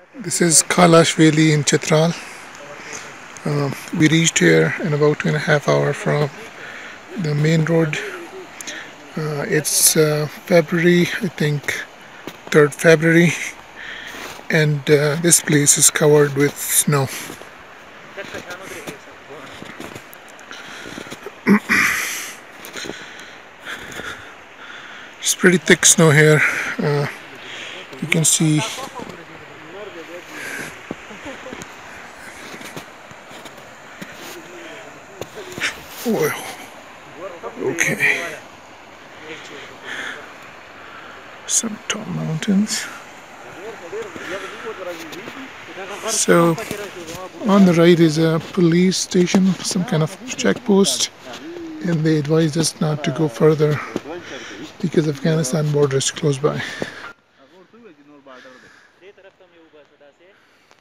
This is Kalash Valley in Chitral. We reached here in about 2.5 hours from the main road. It's February, I think 3rd February, and this place is covered with snow. It's pretty thick snow here. You can see. Oh, okay. Some tall mountains. So on the right is a police station, some kind of checkpost, and they advised us not to go further because Afghanistan border is close by.